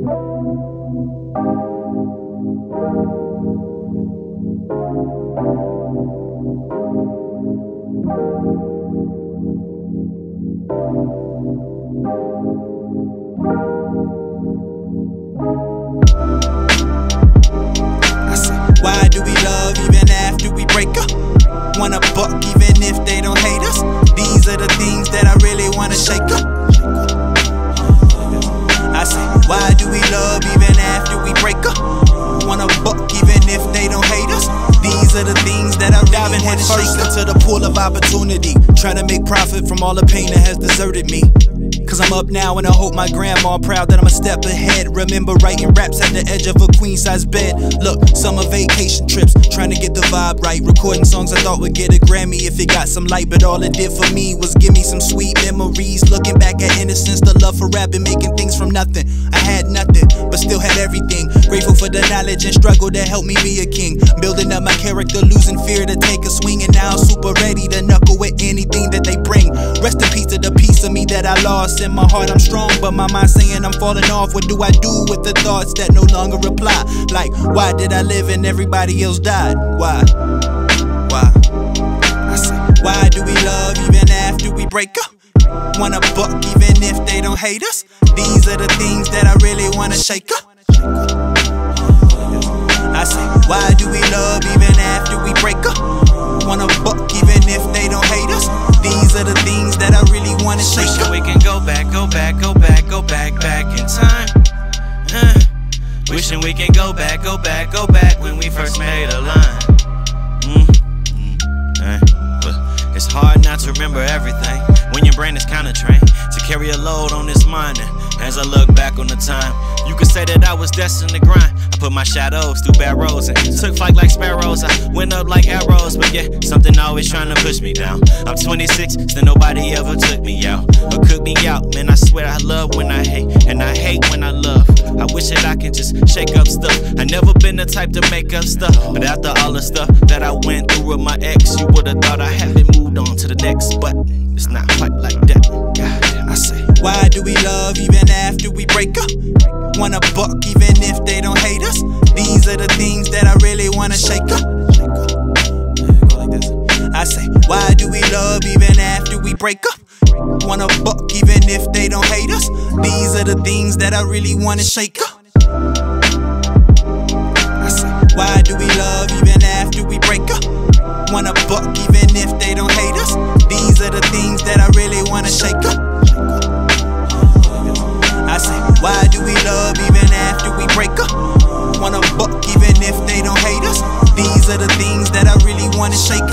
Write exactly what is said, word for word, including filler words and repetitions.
Why do we love even after we break up? Wanna buck even if they don't hate us? These are the things that I really wanna shake up. I say, why do we love even after we break up? Wanna buck even if they don't hate us? These are the things that I really wanna shake up. Into the pool of opportunity, trying to make profit from all the pain that has deserted me. Cause I'm up now and I hope my grandma proud that I'm a step ahead. Remember writing raps at the edge of a queen-size bed. Look, summer vacation trips, trying to get the vibe right. Recording songs I thought would get a Grammy if it got some light, but all it did for me was give me some sweet memories. Looking back at innocence, the love for rapping, making things from nothing. I had nothing, but still had everything. Grateful for the knowledge and struggle that helped me be a king. Building up my character, losing fear to take a swing, and now I'm super ready to knuckle with anything that they bring. Rest in peace to the piece of me that I lost. In my heart I'm strong, but my mind saying I'm falling off. What do I do with the thoughts that no longer reply? Like, why did I live and everybody else died? Why? Why? I say, why do we love even after we break up? Wanna buck even if they don't hate us? These are the things that I really wanna shake up. I say, why do we love even after we break up? Wanna buck even if they don't hate us? These are the things that I really wanna shake up. We can go back, go back, go back, go back, back in time. Uh, wishing we can go back, go back, go back when we first made a line. Mm, mm, uh, but it's hard not to remember everything when your brain is kinda trained to carry a load on this mind. And as I look back on the time, you could say that I was destined to grind. I put my shadows through bad roads and took flight like sparrows. I went up like arrows, but yeah, something always trying to push me down. I'm twenty-six, still nobody ever took me out or cooked me out. Man, I swear I love when I hate, and I hate when I love. I wish that I could just shake up stuff. I never been the type to make up stuff, but after all the stuff that I went through with my ex, you would've thought I had been moved on to the next, but it's not quite like that. God, I say, why do we love even after we break up? Wanna buck even if they don't hate us? These are the things that I really wanna shake up. I say, why do we love even after we break up? Wanna buck even if they don't hate us? These are the things that I really wanna shake up. I say, why do we love even after we break up? Wanna buck even if they don't hate us? These are the things that I really wanna shake up. I say, why do we love even after we break up? Wanna buck even if they don't hate us? These are the things that I really wanna shake up.